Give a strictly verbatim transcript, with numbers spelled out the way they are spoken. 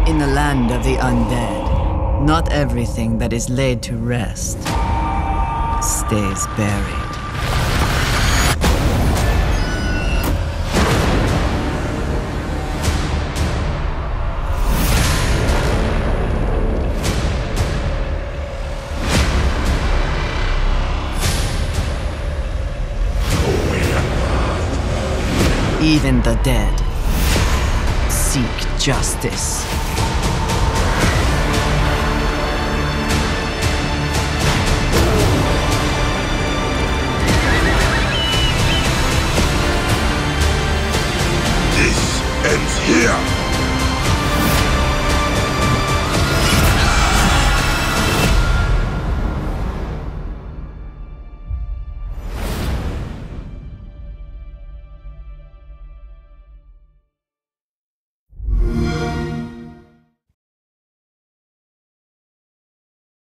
In the land of the undead, not everything that is laid to rest stays buried. Even the dead seek justice. This ends here!